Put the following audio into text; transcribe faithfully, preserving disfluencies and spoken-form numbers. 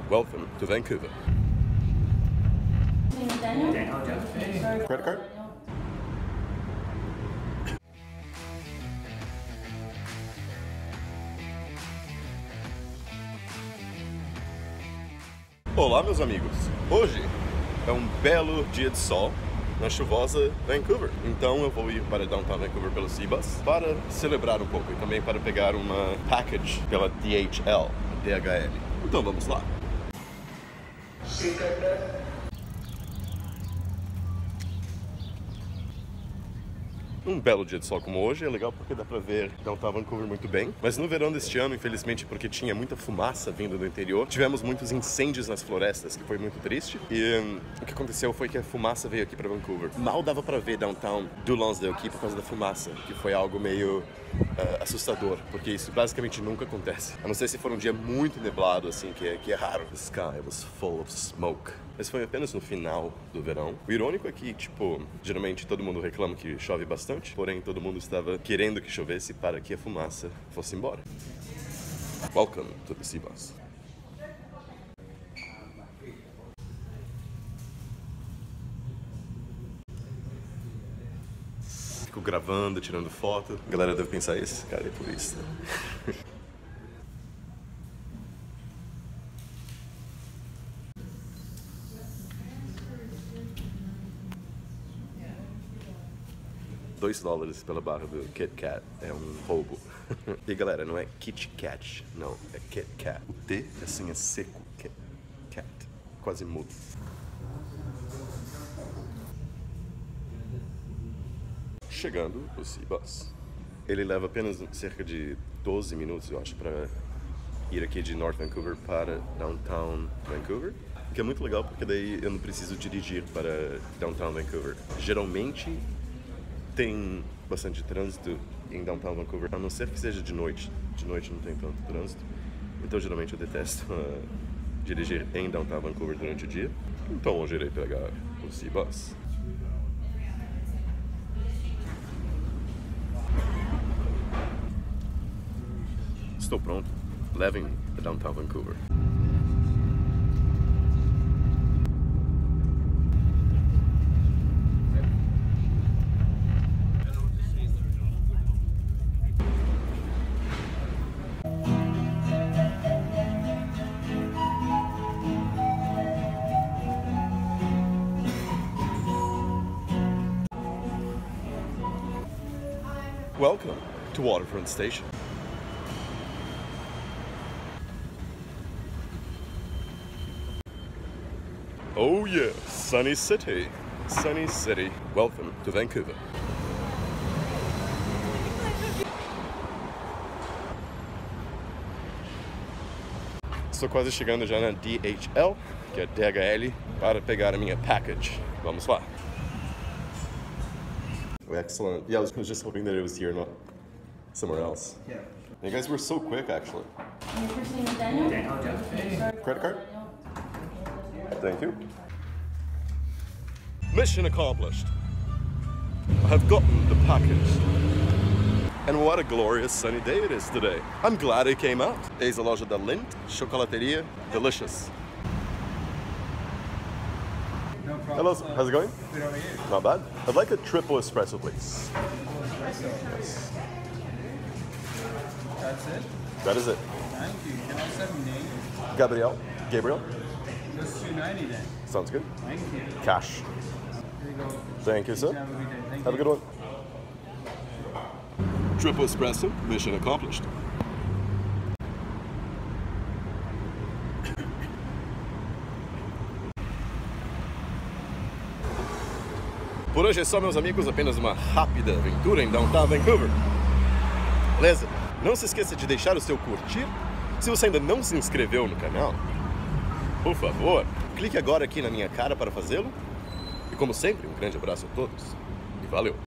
Welcome to Vancouver. Credit card? Olá, meus amigos! Hoje é um belo dia de sol na chuvosa Vancouver. Então eu vou ir para Downtown Vancouver pelo SeaBus para celebrar um pouco e também para pegar uma package pela D H L, D H L. Então vamos lá! Um belo dia de sol como hoje é legal porque dá pra ver Downtown Vancouver muito bem. Mas no verão deste ano, infelizmente, porque tinha muita fumaça vindo do interior, tivemos muitos incêndios nas florestas, que foi muito triste. E um, o que aconteceu foi que a fumaça veio aqui pra Vancouver. Mal dava pra ver Downtown do Lonsdale aqui por causa da fumaça, que foi algo meio uh, assustador, porque isso basicamente nunca acontece. A não ser se for um dia muito neblado, assim, que é, que é raro. The sky was full of smoke. Mas foi apenas no final do verão. O irônico é que, tipo, geralmente todo mundo reclama que chove bastante, porém todo mundo estava querendo que chovesse para que a fumaça fosse embora. Welcome to the SeaBus. Fico gravando, tirando foto. A galera deve pensar, esse cara é turista. dois dólares pela barra do Kit Kat é um roubo. E galera, não é Kit Kat, não, é Kit Kat. O T assim é seco, Kit Kat, quase mudo. Chegando o SeaBus. Ele leva apenas cerca de doze minutos, eu acho, para ir aqui de North Vancouver para Downtown Vancouver. O que é muito legal porque daí eu não preciso dirigir para Downtown Vancouver. Geralmente tem bastante trânsito em Downtown Vancouver, a não ser que seja de noite. De noite não tem tanto trânsito. Então geralmente eu detesto uh, dirigir em Downtown Vancouver durante o dia. Então hoje irei pegar o SeaBus. Estou pronto. Levem-me a Downtown Vancouver. Welcome to Waterfront Station. Oh yeah, Sunny City. Sunny City. Welcome to Vancouver. Estou quase chegando já na D H L, que é D H L, para pegar a minha package. Vamos lá. Excellent. Yeah, I was just hoping that it was here, not somewhere else. Yeah. You guys were so quick, actually. Your first name is Daniel? Daniel, Jeff. Credit card? Thank you. Mission accomplished. I have gotten the package. And what a glorious sunny day it is today. I'm glad it came out. Eis a loja da Lindt, chocolateria, delicious. No problem. Hello, how's it going? Good over here. Not bad. I'd like a triple espresso, please. Espresso. Yes. That's it? That is it. Thank you. Can I also have your name? Gabriel? Gabriel? Just two ninety then. Sounds good. Thank you. Cash. Here you go. Thank you, sir. Have a good day. Thank Have a you. good one. Triple espresso, mission accomplished. Por hoje é só, meus amigos, apenas uma rápida aventura em Downtown Vancouver. Beleza? Não se esqueça de deixar o seu curtir. Se você ainda não se inscreveu no canal, por favor, clique agora aqui na minha cara para fazê-lo. E como sempre, um grande abraço a todos e valeu!